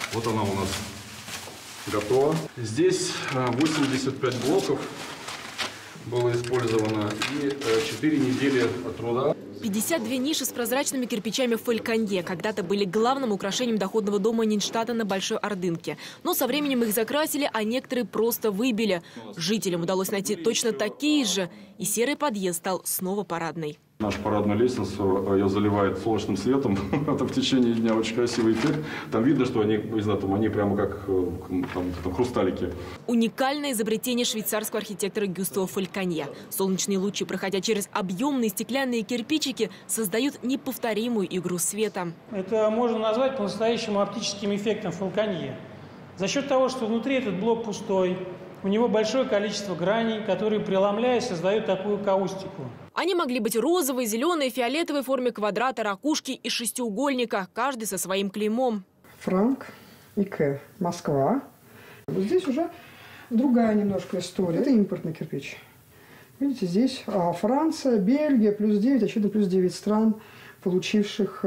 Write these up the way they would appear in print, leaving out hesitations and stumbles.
Вот она у нас готова. Здесь 85 блоков было использовано и 4 недели труда. 52 ниши с прозрачными кирпичами фольканье когда-то были главным украшением доходного дома Ниндштадта на Большой Ордынке. Но со временем их закрасили, а некоторые просто выбили. Жителям удалось найти точно такие же, и серый подъезд стал снова парадной. Нашу парадную лестницу ее заливает солнечным светом. Это в течение дня очень красивый эффект. Там видно, что они, не знаю, там они прямо как там хрусталики. Уникальное изобретение швейцарского архитектора Гюстава Фольканье. Солнечные лучи, проходя через объемные стеклянные кирпичики, создают неповторимую игру света. Это можно назвать по-настоящему оптическим эффектом Фольканье. За счет того, что внутри этот блок пустой, у него большое количество граней, которые, преломляя, создают такую каустику. Они могли быть розовой, зеленой, фиолетовой в форме квадрата, ракушки и шестиугольника, каждый со своим клеймом. Франк и К. Москва. Вот здесь уже другая немножко история. Это импортный кирпич. Видите, здесь Франция, Бельгия, плюс 9, очевидно, плюс 9 стран, получивших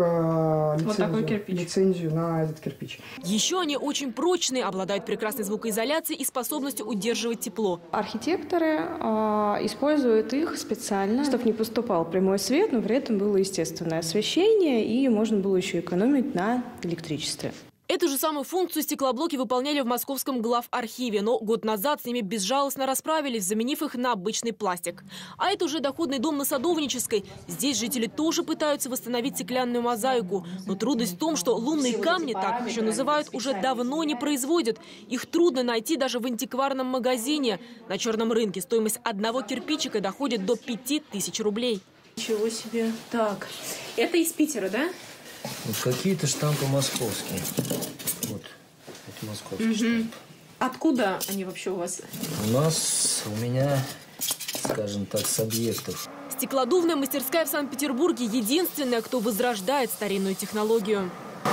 лицензию на этот кирпич. Еще они очень прочные, обладают прекрасной звукоизоляцией и способностью удерживать тепло. Архитекторы используют их специально, чтобы не поступал прямой свет, но при этом было естественное освещение, и можно было еще экономить на электричестве. Эту же самую функцию стеклоблоки выполняли в Московском главархиве, но год назад с ними безжалостно расправились, заменив их на обычный пластик. А это уже доходный дом на Садовнической. Здесь жители тоже пытаются восстановить стеклянную мозаику. Но трудность в том, что лунные камни, так их еще называют, уже давно не производят. Их трудно найти даже в антикварном магазине. На черном рынке стоимость одного кирпичика доходит до 5000 рублей. Ничего себе. Так, это из Питера, да? Вот какие-то штампы московские. Вот, это московский штамп. Откуда они вообще у вас? У меня, скажем так, с объектов. Стеклодувная мастерская в Санкт-Петербурге единственная, кто возрождает старинную технологию.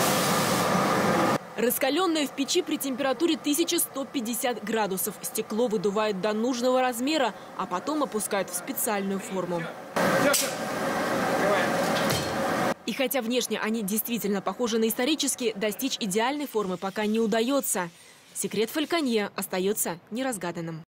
Раскаленное в печи при температуре 1150 градусов. Стекло выдувает до нужного размера, а потом опускают в специальную форму. И хотя внешне они действительно похожи на исторические, достичь идеальной формы пока не удается. Секрет Фольканье остается неразгаданным.